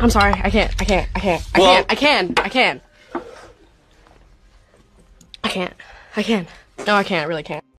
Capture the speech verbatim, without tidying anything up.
I'm sorry. I can't. I can't. I can't. I Well- can't. I can. I can. I can't. I can. No, I can't. I really can't.